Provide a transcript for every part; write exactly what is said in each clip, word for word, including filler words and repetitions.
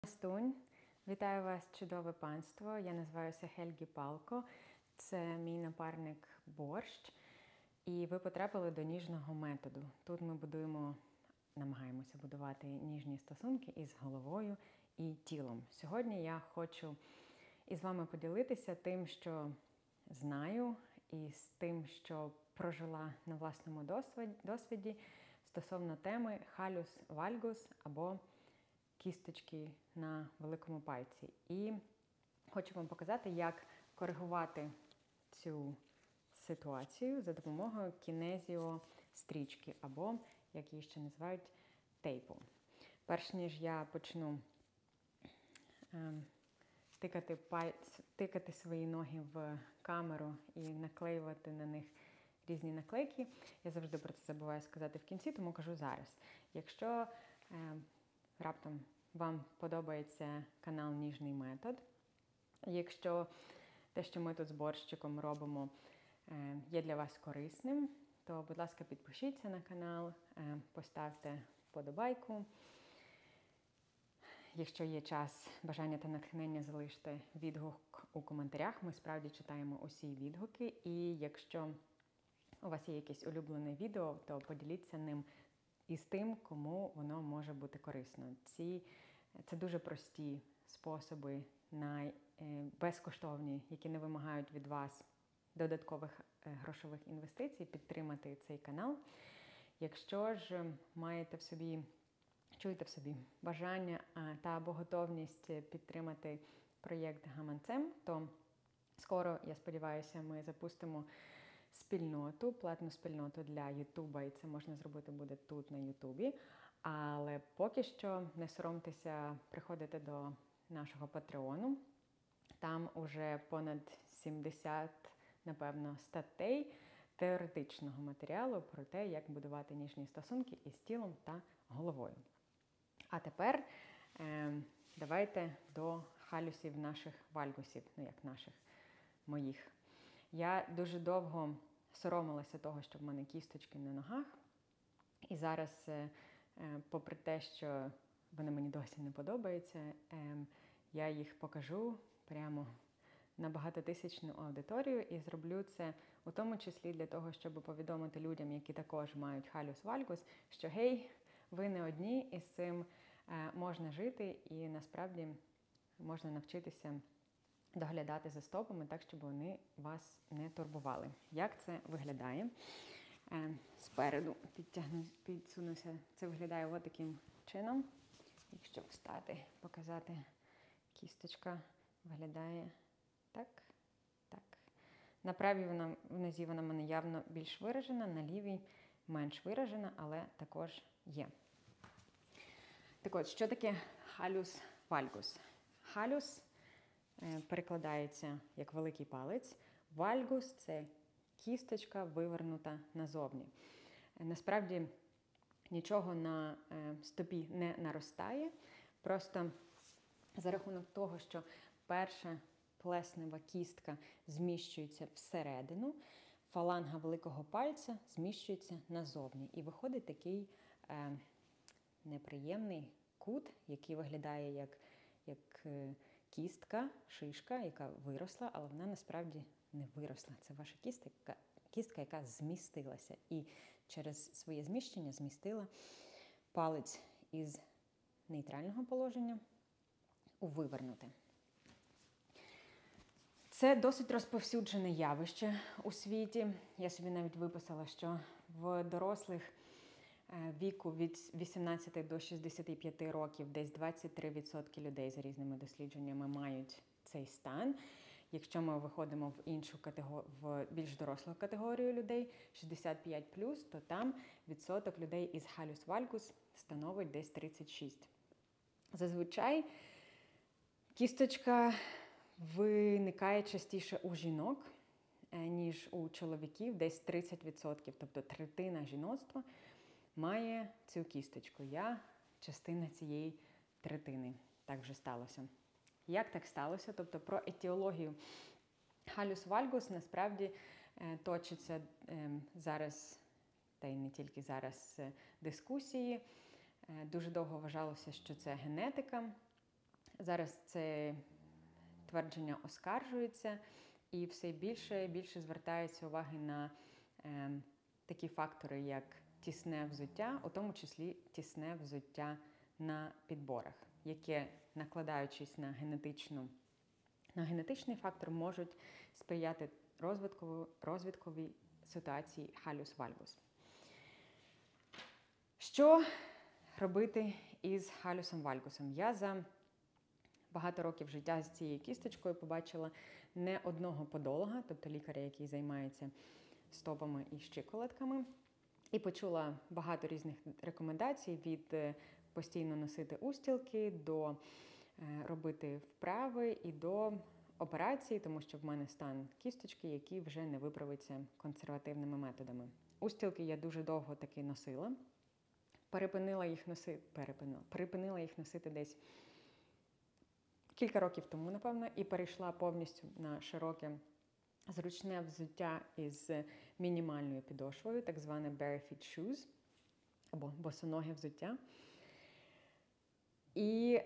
Стунь. Вітаю вас, чудове панство. Я називаюся Хельгі Палко. Це мій напарник Борщ. І ви потрапили до ніжного методу. Тут ми будуємо, намагаємося будувати ніжні стосунки із головою і тілом. Сьогодні я хочу із вами поділитися тим, що знаю, і з тим, що прожила на власному досвіді стосовно теми халюс вальгус або кісточки на великому пальці. І хочу вам показати, як коригувати цю ситуацію за допомогою кінезіострічки, або, як її ще називають, тейпу. Перш ніж я почну е, тикати, пальць, тикати свої ноги в камеру і наклеювати на них різні наклейки, я завжди про це забуваю сказати в кінці, тому кажу зараз. Якщо е, раптом вам подобається канал Ніжний метод, якщо те, що ми тут з борщиком робимо, є для вас корисним, то, будь ласка, підпишіться на канал, поставте вподобайку. Якщо є час, бажання та натхнення, залиште відгук у коментарях. Ми справді читаємо усі відгуки. І якщо у вас є якесь улюблене відео, то поділіться ним із тим, кому воно може бути корисно. Ці, це дуже прості способи, най, безкоштовні, які не вимагають від вас додаткових грошових інвестицій, підтримати цей канал. Якщо ж маєте в собі, чуєте в собі бажання та або готовність підтримати проєкт гаманцем, то скоро, я сподіваюся, ми запустимо спільноту, платну спільноту для Ютуба, і це можна зробити буде тут, на Ютубі. Але поки що не соромтеся приходити до нашого Патреону. Там уже понад сімдесят, напевно, статей теоретичного матеріалу про те, як будувати ніжні стосунки із тілом та головою. А тепер е, давайте до халюсів наших вальгусів, ну як наших, моїх. Я дуже довго соромилася того, що в мене кісточки на ногах. І зараз, попри те, що вони мені досі не подобаються, я їх покажу прямо на багатотисячну аудиторію і зроблю це у тому числі для того, щоб повідомити людям, які також мають халюс вальгус, що гей, ви не одні, і з цим можна жити, і насправді можна навчитися доглядати за стопами так, щоб вони вас не турбували. Як це виглядає? Е, спереду підтягну, підсунуся. Це виглядає ось таким чином. Якщо встати, показати, кісточка виглядає так, так. На правій вона, в нозі вона в мене явно більш виражена, на лівій менш виражена, але також є. Так от, що таке халюс вальгус? Халюс перекладається як великий палець. Вальгус – це кісточка вивернута назовні. Насправді нічого на стопі не наростає. Просто за рахунок того, що перша плеснева кістка зміщується всередину, фаланга великого пальця зміщується назовні. І виходить такий е, неприємний кут, який виглядає як, як е, кістка, шишка, яка виросла, але вона насправді не виросла. Це ваша кістка, кістка, яка змістилася. І через своє зміщення змістила палець із нейтрального положення у вивернуте. Це досить розповсюджене явище у світі. Я собі навіть виписала, що в дорослих віку від вісімнадцяти до шістдесяти п'яти років десь двадцять три відсотки людей за різними дослідженнями мають цей стан. Якщо ми виходимо в іншу категорію, в більш дорослу категорію людей, шістдесят п'ять плюс, то там відсоток людей із халюс вальгус становить десь тридцять шість. Зазвичай кісточка виникає частіше у жінок, ніж у чоловіків, десь тридцять відсотків, тобто третина жіноцтва має цю кісточку. Я частина цієї третини. Так вже сталося. Як так сталося? Тобто про етіологію халюс вальгус насправді точиться зараз, та й не тільки зараз, дискусії. Дуже довго вважалося, що це генетика. Зараз це твердження оскаржується, і все більше і більше звертається уваги на е, такі фактори, як тісне взуття, у тому числі тісне взуття на підборах, яке, накладаючись на генетичну, на генетичний фактор, можуть сприяти розвитковій, розвитковій ситуації халюс вальгус. Що робити із халюсом вальгусом? Я за багато років життя з цією кісточкою побачила не одного подолога, тобто лікаря, який займається стопами і щиколотками, і почула багато різних рекомендацій від постійно носити устілки, до робити вправи і до операції, тому що в мене стан кісточки, який вже не виправиться консервативними методами. Устілки я дуже довго таки носила. Перепинила їх носити, перепинила, перепинила їх носити десь кілька років тому, напевно, і перейшла повністю на широке зручне взуття із мінімальною підошвою, так зване barefoot shoes, або босоноге взуття. І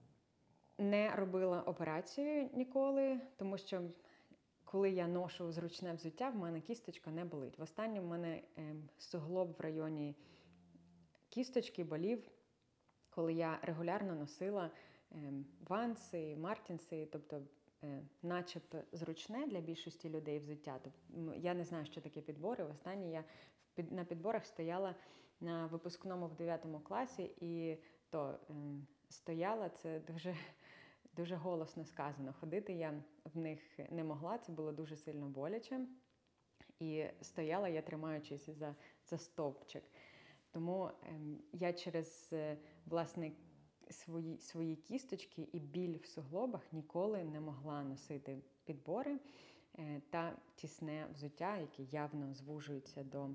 не робила операцію ніколи, тому що коли я ношу зручне взуття, в мене кісточка не болить. Востаннє в мене е, суглоб в районі кісточки болів, коли я регулярно носила е, ванси, мартінси, тобто е, начебто зручне для більшості людей взуття. Тобто, я не знаю, що таке підбори. Востаннє я в, на підборах стояла на випускному в дев'ятому класі, і то е, стояла, це дуже, дуже голосно сказано. Ходити я в них не могла, це було дуже сильно боляче. І стояла я, тримаючись за, за стовпчик. Тому е, я через, е, власне, свої, свої кісточки і біль в суглобах ніколи не могла носити підбори е, та тісне взуття, яке явно звужується до,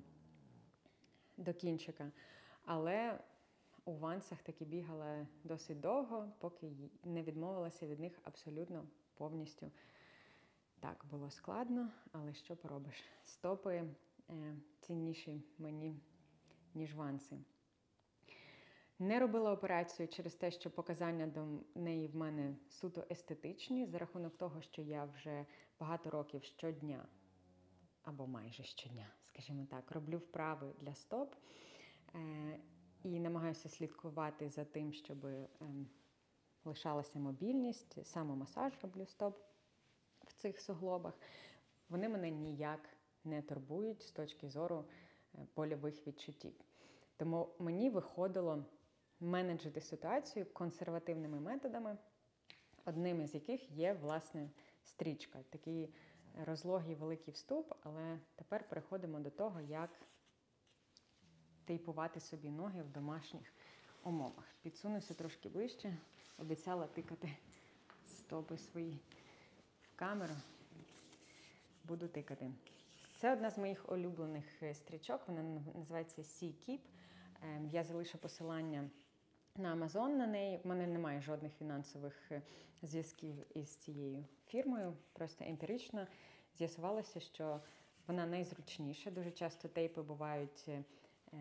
до кінчика. Але у вансах таки бігала досить довго, поки не відмовилася від них абсолютно повністю. Так, було складно, але що поробиш? Стопи е, цінніші мені, ніж ванси. Не робила операцію через те, що показання до неї в мене суто естетичні, за рахунок того, що я вже багато років щодня, або майже щодня, скажімо так, роблю вправи для стоп е, і намагаюся слідкувати за тим, щоб е, лишалася мобільність, самомасаж роблю стоп в цих суглобах. Вони мене ніяк не турбують з точки зору больових відчуттів. Тому мені виходило менеджити ситуацію консервативними методами, одним із яких є, власне, стрічка. Такий розлогий великий вступ, але тепер переходимо до того, як тейпувати собі ноги в домашніх умовах. Підсунуся трошки ближче, обіцяла тикати стопи свої в камеру. Буду тикати. Це одна з моїх улюблених стрічок, вона називається Sea Keep. Я залишу посилання на Amazon на неї. В мене немає жодних фінансових зв'язків із цією фірмою. Просто емпірично з'ясувалося, що вона найзручніша. Дуже часто тейпи бувають е,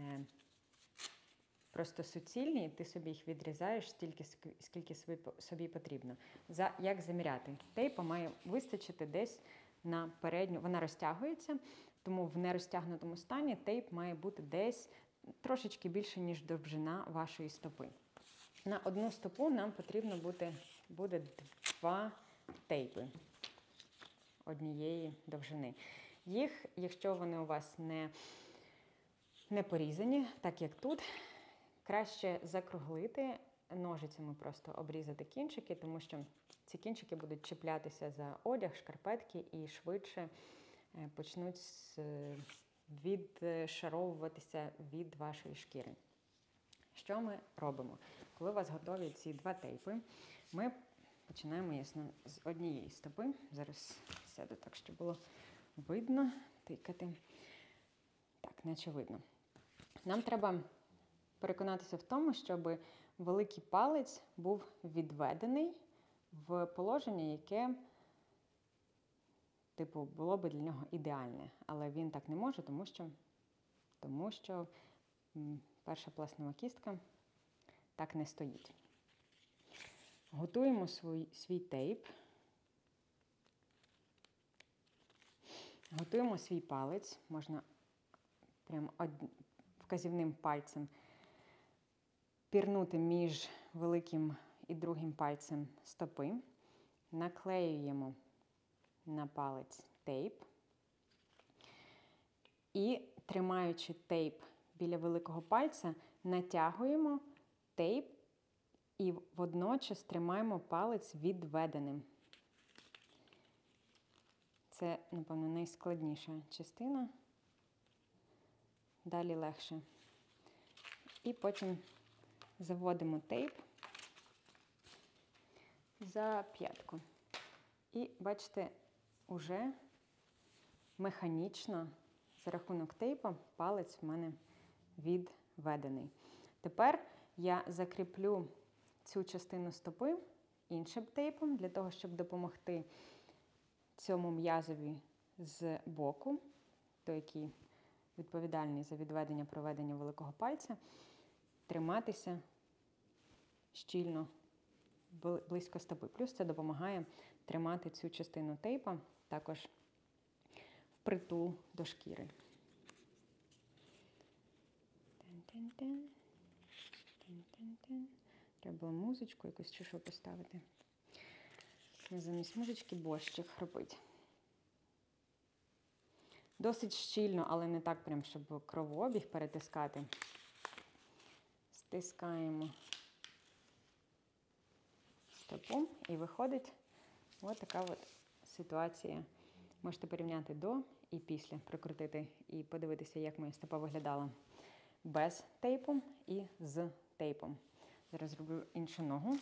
просто суцільні, і ти собі їх відрізаєш стільки, скільки собі потрібно. За, як заміряти? Тейпа має вистачити десь на передню, вона розтягується, тому в нерозтягнутому стані тейп має бути десь трошечки більше, ніж довжина вашої стопи. На одну стопу нам потрібно буде, буде два тейпи однієї довжини. Їх, якщо вони у вас не, не порізані, так як тут, краще закруглити, ножицями просто обрізати кінчики, тому що ці кінчики будуть чіплятися за одяг, шкарпетки і швидше почнуть відшаровуватися від вашої шкіри. Що ми робимо? Коли у вас готові ці два тейпи, ми починаємо, ясно, з однієї стопи. Зараз сяду так, щоб було видно, тикати. Так, наче видно. Нам треба переконатися в тому, щоб великий палець був відведений в положення, яке, типу, було би для нього ідеальне. Але він так не може, тому що, тому що м, перша пласнова кістка так не стоїть. Готуємо свій, свій тейп. Готуємо свій палець. Можна прямо вказівним пальцем пірнути між великим і другим пальцем стопи. Наклеюємо на палець тейп. І, тримаючи тейп біля великого пальця, натягуємо тейп і водночас тримаємо палець відведеним. Це, напевно, найскладніша частина. Далі легше. І потім заводимо тейп за п'ятку. І, бачите, уже механічно, за рахунок тейпа, палець в мене відведений. Тепер я закріплю цю частину стопи іншим тейпом, для того, щоб допомогти цьому м'язові з боку, той, який відповідальний за відведення, проведення великого пальця, триматися щільно близько стопи. Плюс це допомагає тримати цю частину тейпа також впритул до шкіри. Треба було музичку якусь чи що поставити. Замість музички борщик хропить. Досить щільно, але не так прям, щоб кровообіг перетискати. Стискаємо стопу і виходить ось така от ситуація. Можете порівняти до і після, прикрутити і подивитися, як моя стопа виглядала без тейпу і з тейпом. Зараз зроблю іншу ногу.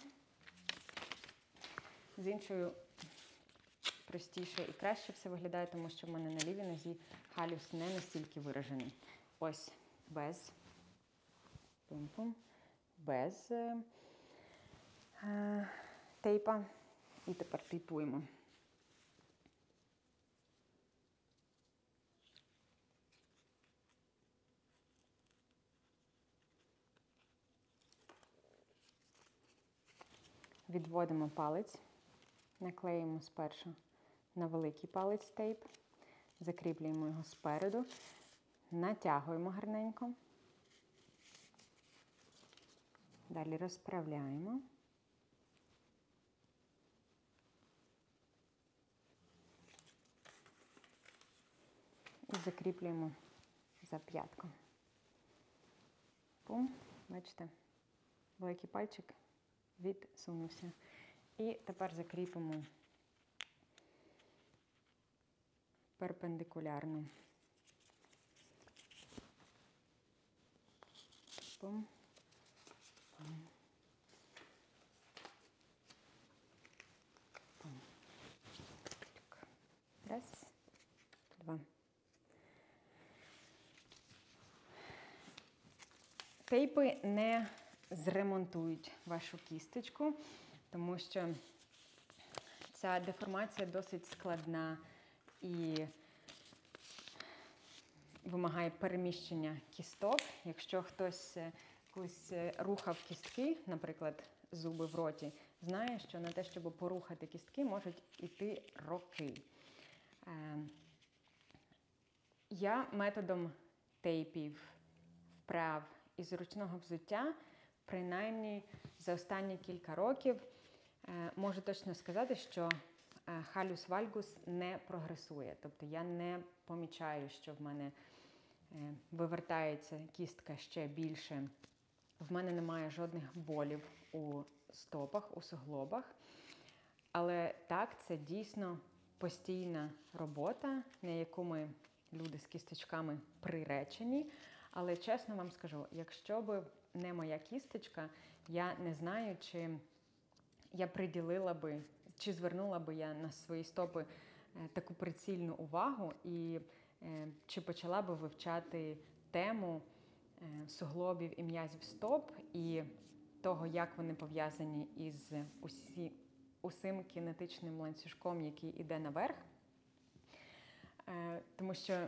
З іншою простіше і краще все виглядає, тому що в мене на лівій нозі халюс не настільки виражений. Ось без пум-пум, без е, е, тейпа. І тепер тейпуємо. Відводимо палець, наклеїмо спершу на великий палець тейп, закріплюємо його спереду, натягуємо гарненько, далі розправляємо. І закріплюємо за п'ятку. Пум, бачите, великий пальчик відсунувся. І тепер закріпимо перпендикулярно. Пум. Пум. Пум. Раз, два. Тейпи не зремонтують вашу кісточку, тому що ця деформація досить складна і вимагає переміщення кісток. Якщо хтось колись рухав кістки, наприклад, зуби в роті, знає, що на те, щоб порухати кістки, можуть йти роки. Я методом тейпів, вправ і зручного взуття, принаймні за останні кілька років, можу точно сказати, що халюс вальгус не прогресує. Тобто я не помічаю, що в мене вивертається кістка ще більше. В мене немає жодних болів у стопах, у суглобах. Але так, це дійсно постійна робота, на яку ми, люди з кісточками, приречені. Але чесно вам скажу, якщо б не моя кісточка, я не знаю, чи я приділила би, чи звернула би я на свої стопи таку прицільну увагу і чи почала би вивчати тему суглобів і м'язів стоп і того, як вони пов'язані із усі, усім кінетичним ланцюжком, який іде наверх. Тому що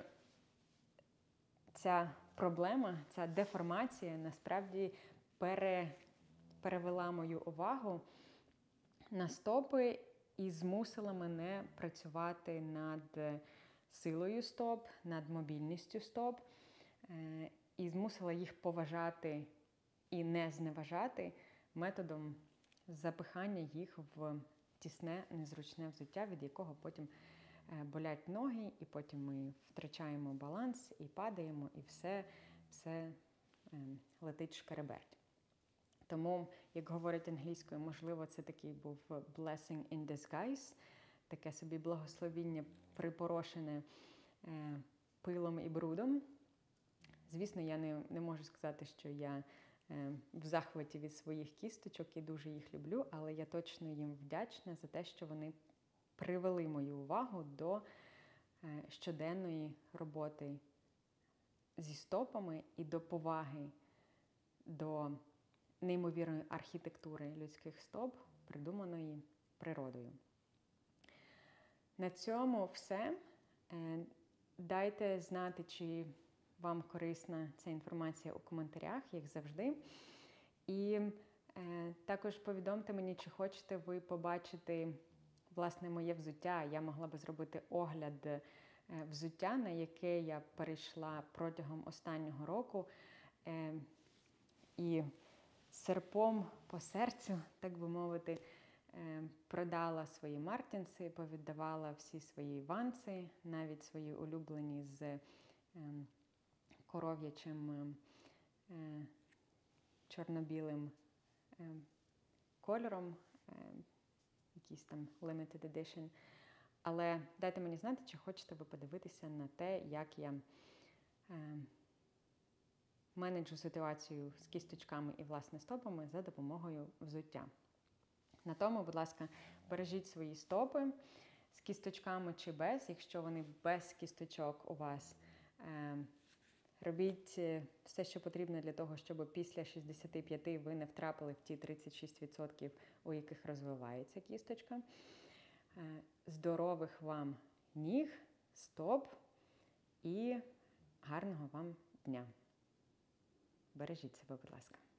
ця проблема, ця деформація насправді пере, перевела мою увагу на стопи і змусила мене працювати над силою стоп, над мобільністю стоп, і змусила їх поважати і не зневажати методом запихання їх в тісне, незручне взуття, від якого потім болять ноги, і потім ми втрачаємо баланс, і падаємо, і все, все летить шкереберть. Тому, як говорять англійською, можливо, це такий був blessing in disguise, таке собі благословіння припорошене е, пилом і брудом. Звісно, я не, не можу сказати, що я е, в захваті від своїх кісточок і дуже їх люблю, але я точно їм вдячна за те, що вони привели мою увагу до е, щоденної роботи зі стопами і до поваги до неймовірної архітектури людських стоп, придуманої природою. На цьому все. Дайте знати, чи вам корисна ця інформація у коментарях, як завжди. І також повідомте мені, чи хочете ви побачити, власне, моє взуття. Я могла би зробити огляд взуття, на яке я перейшла протягом останнього року. І серпом по серцю, так би мовити, продала свої мартінси, повіддавала всі свої ванси, навіть свої улюблені з коров'ячим чорно-білим кольором, якийсь там limited edition. Але дайте мені знати, чи хочете ви подивитися на те, як я менеджу ситуацію з кісточками і, власне, стопами за допомогою взуття. На тому, будь ласка, бережіть свої стопи з кісточками чи без. Якщо вони без кісточок у вас, е, робіть все, що потрібно для того, щоб після шістдесяти п'яти ви не втрапили в ті тридцять шість відсотків, у яких розвивається кісточка. Е, здорових вам ніг, стоп і гарного вам дня. Бережіть себе, будь ласка.